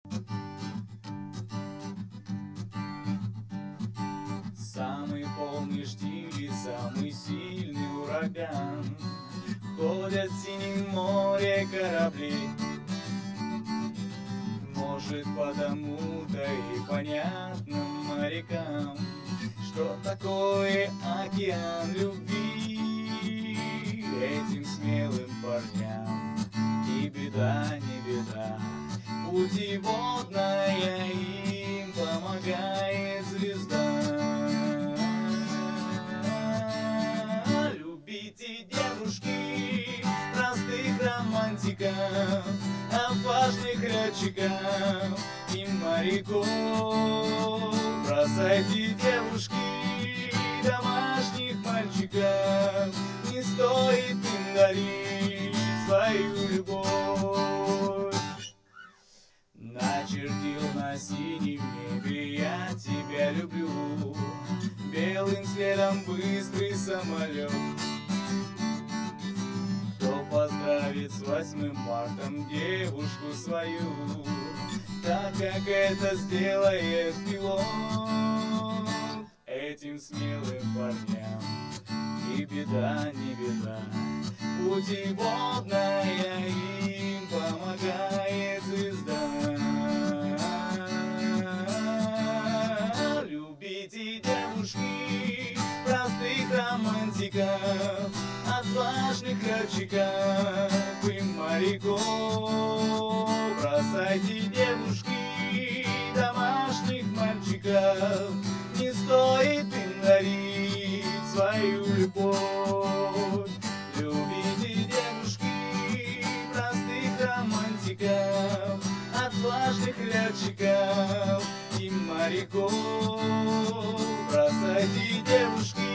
Самый полный штиль и самый сильный ураган. Ходят в синем море корабли. Может, потому-то и понятно морякам, что такое океан любви. Этим смелым парням и беда, не беда, путеводная им помогает звезда. Любите, девушки, простых романтиков, отважных летчиков и моряков. Бросайте, девушки, домашних мальчиков, не стоит им дарить свою любовь. Начертил на синем небе я тебя люблю, белым следом быстрый самолет. Кто поздравит с 8 марта девушку свою, так как это сделает пилот. Этим смелым парням и беда, не беда, путеводная им помогает звезда. Любите, девушки, простых романтиков, отважных летчиков и моряков. Бросайте, девушки, домашних мальчиков, не стоит им дарить свою любовь. Любите, девушки, простых романтиков, отважных летчиков и моряков. Бросайте, девушки,